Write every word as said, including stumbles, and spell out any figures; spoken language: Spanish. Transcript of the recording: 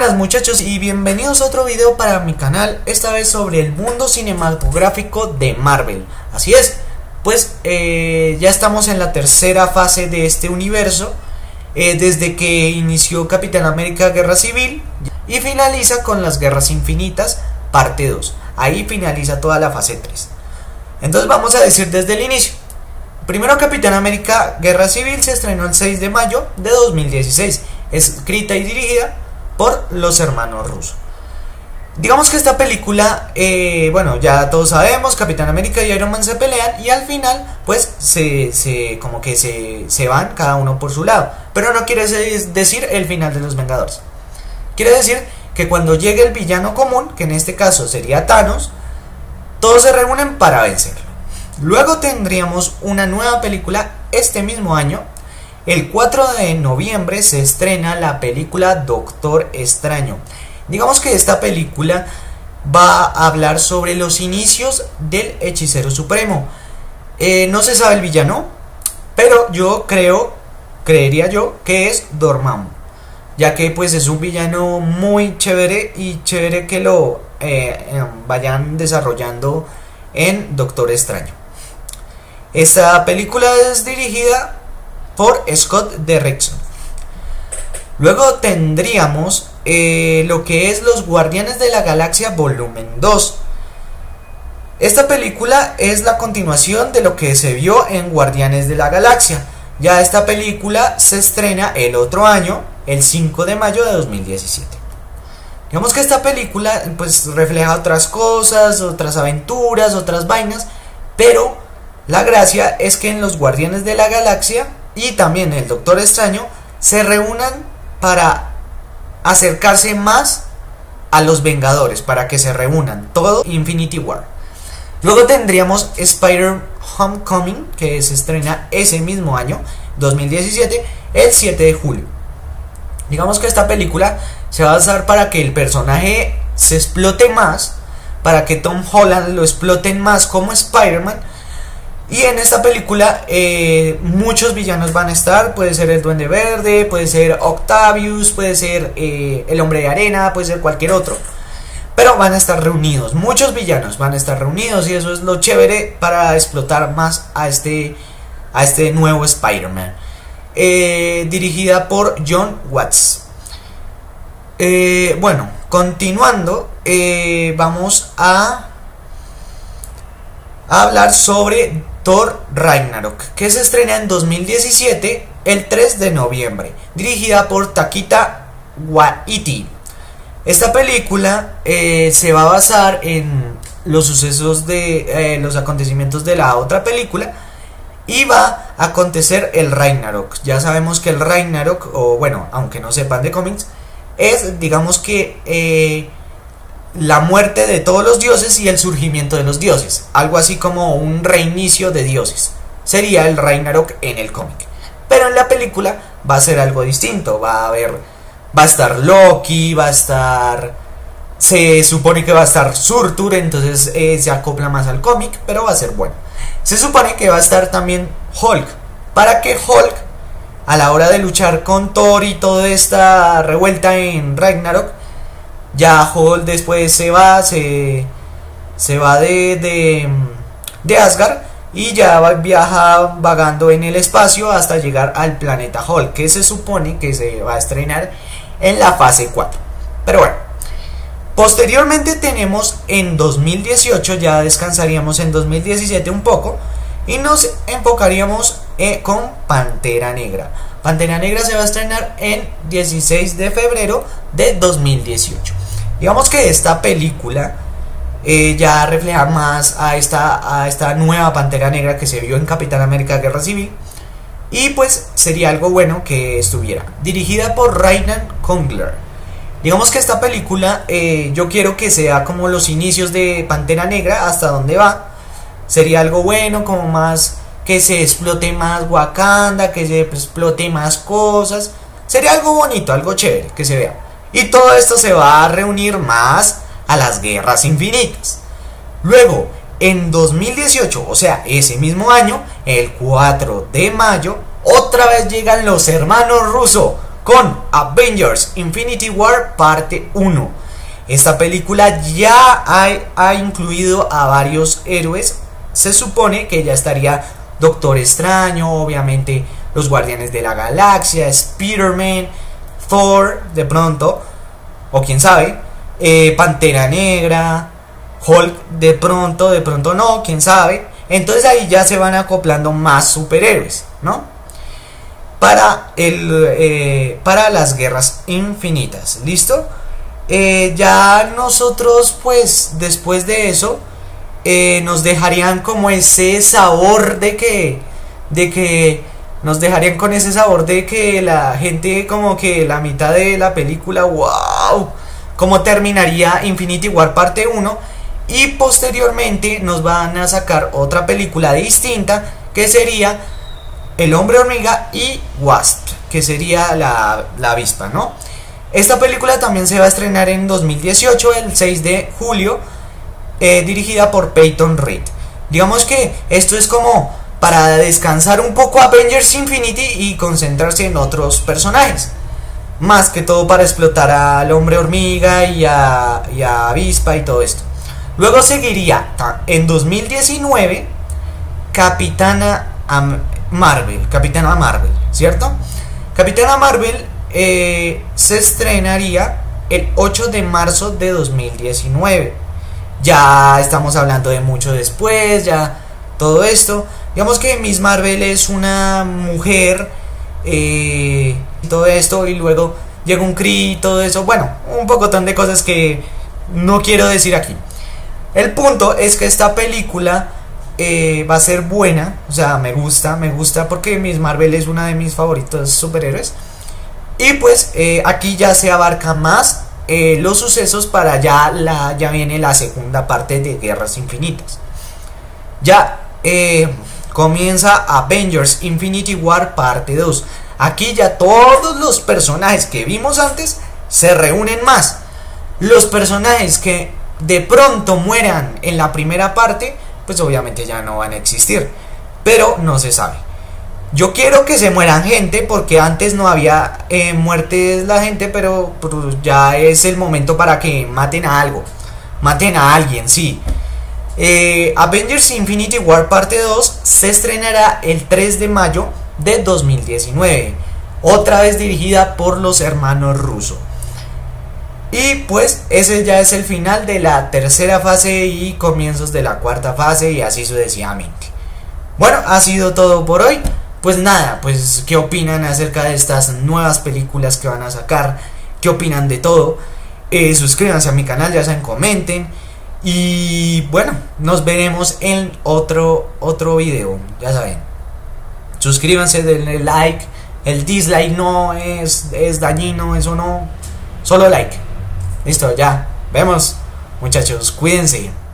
buenas muchachos y bienvenidos a otro video para mi canal, esta vez sobre el mundo cinematográfico de Marvel. Así es, pues eh, ya estamos en la tercera fase de este universo, eh, desde que inició Capitán América Guerra Civil y finaliza con las Guerras Infinitas parte dos. Ahí finaliza toda la fase tres. Entonces vamos a decir desde el inicio. Primero, Capitán América Guerra Civil se estrenó el seis de mayo de dos mil dieciséis, escrita y dirigida por los hermanos Russo. Digamos que esta película, eh, bueno, ya todos sabemos, Capitán América y Iron Man se pelean y al final, pues, se, se como que se, se van cada uno por su lado. Pero no quiere decir el final de los Vengadores. Quiere decir que cuando llegue el villano común, que en este caso sería Thanos, todos se reúnen para vencerlo. Luego tendríamos una nueva película este mismo año. El cuatro de noviembre se estrena la película Doctor Extraño. Digamos que esta película va a hablar sobre los inicios del Hechicero Supremo. Eh, no se sabe el villano, pero yo creo, creería yo, que es Dormammu, ya que pues es un villano muy chévere y chévere que lo eh, vayan desarrollando en Doctor Extraño. Esta película es dirigida por Scott Derrickson. Luego tendríamos eh, lo que es Los Guardianes de la Galaxia volumen dos. Esta película es la continuación de lo que se vio en Guardianes de la Galaxia. Ya esta película se estrena el otro año, el cinco de mayo de dos mil diecisiete. Digamos que esta película pues refleja otras cosas, otras aventuras, otras vainas, pero la gracia es que en Los Guardianes de la Galaxia y también el Doctor Extraño se reúnan para acercarse más a los Vengadores, para que se reúnan todo Infinity War. Luego tendríamos Spider Homecoming, que se estrena ese mismo año, dos mil diecisiete, el siete de julio. Digamos que esta película se va a basar para que el personaje se explote más, para que Tom Holland lo exploten más como Spider-Man. Y en esta película eh, muchos villanos van a estar. Puede ser el Duende Verde, puede ser Octavius, puede ser eh, el Hombre de Arena, puede ser cualquier otro. Pero van a estar reunidos, muchos villanos van a estar reunidos y eso es lo chévere para explotar más a este, a este nuevo Spider-Man. Eh, dirigida por Jon Watts. Eh, bueno, continuando, eh, vamos a, a hablar sobre Thor Ragnarok, que se estrena en dos mil diecisiete, el tres de noviembre, dirigida por Taika Waititi. Esta película eh, se va a basar en los sucesos de eh, los acontecimientos de la otra película y va a acontecer el Ragnarok. Ya sabemos que el Ragnarok, o bueno, aunque no sepan de cómics, es, digamos que eh, la muerte de todos los dioses y el surgimiento de los dioses, algo así como un reinicio de dioses. Sería el Ragnarok en el cómic, pero en la película va a ser algo distinto. Va a haber, va a estar Loki, va a estar, se supone que va a estar Surtur, entonces eh, se acopla más al cómic, pero va a ser bueno. Se supone que va a estar también Hulk, para que Hulk, a la hora de luchar con Thor y toda esta revuelta en Ragnarok, ya Hulk después se va, se, se va de, de, de Asgard y ya va, viaja vagando en el espacio hasta llegar al planeta Hulk, que se supone que se va a estrenar en la fase cuatro. Pero bueno, posteriormente tenemos en dos mil dieciocho, ya descansaríamos en dos mil diecisiete un poco y nos enfocaríamos eh, con Pantera Negra. Pantera Negra se va a estrenar en dieciséis de febrero de dos mil dieciocho. Digamos que esta película eh, ya refleja más a esta, a esta nueva Pantera Negra que se vio en Capitán América Guerra Civil. Y pues sería algo bueno que estuviera. Dirigida por Ryan Coogler. Digamos que esta película eh, yo quiero que sea como los inicios de Pantera Negra, hasta donde va. Sería algo bueno, como más, que se explote más Wakanda, que se explote más cosas. Sería algo bonito, algo chévere que se vea. Y todo esto se va a reunir más a las Guerras Infinitas. Luego, en dos mil dieciocho, o sea, ese mismo año, el cuatro de mayo, otra vez llegan los hermanos Russo con Avengers Infinity War parte uno. Esta película ya ha, ha incluido a varios héroes. Se supone que ya estaría Doctor Extraño, obviamente los Guardianes de la Galaxia, Spider-Man, Thor de pronto, o quién sabe, eh, Pantera Negra, Hulk de pronto, de pronto no, quién sabe. Entonces ahí ya se van acoplando más superhéroes, ¿no? Para, el, eh, para las guerras infinitas, ¿listo? Eh, ya nosotros pues después de eso eh, nos dejarían como ese sabor de que de que nos dejarían con ese sabor de que la gente como que la mitad de la película, wow, cómo terminaría Infinity War parte uno, y posteriormente nos van a sacar otra película distinta que sería El Hombre Hormiga y Wasp, que sería la, la avispa, ¿no? Esta película también se va a estrenar en dos mil dieciocho, el seis de julio, eh, dirigida por Peyton Reed. Digamos que esto es como para descansar un poco Avengers Infinity y concentrarse en otros personajes. Más que todo para explotar al Hombre Hormiga y a, y a Avispa y todo esto. Luego seguiría en dos mil diecinueve Capitana Marvel, Capitana Marvel, ¿cierto? Capitana Marvel Eh, se estrenaría el ocho de marzo de dos mil diecinueve. Ya estamos hablando de mucho después, ya todo esto. Digamos que Miss Marvel es una mujer, eh, todo esto, y luego llega un Kree y todo eso. Bueno, un pocotón de cosas que no quiero decir aquí. El punto es que esta película eh, va a ser buena. O sea, me gusta, me gusta porque Miss Marvel es una de mis favoritos superhéroes. Y pues eh, aquí ya se abarca más eh, los sucesos para ya, la, ya viene la segunda parte de Guerras Infinitas. Ya eh, comienza Avengers Infinity War parte dos. Aquí ya todos los personajes que vimos antes se reúnen más. Los personajes que de pronto mueran en la primera parte, pues obviamente ya no van a existir. Pero no se sabe. Yo quiero que se mueran gente porque antes no había eh, muertes la gente, pero pues, ya es el momento para que maten a algo. Maten a alguien, sí. Eh, Avengers Infinity War parte dos se estrenará el tres de mayo de dos mil diecinueve. Otra vez dirigida por los hermanos Russo. Y pues ese ya es el final de la tercera fase y comienzos de la cuarta fase y así sucesivamente. Bueno, ha sido todo por hoy. Pues nada, pues ¿qué opinan acerca de estas nuevas películas que van a sacar? ¿Qué opinan de todo? Eh, suscríbanse a mi canal, ya saben, comenten. Y bueno, nos veremos en otro, otro video, ya saben. Suscríbanse, denle like. El dislike no es, es dañino, eso no. Solo like. Listo, ya. Vemos, muchachos, cuídense.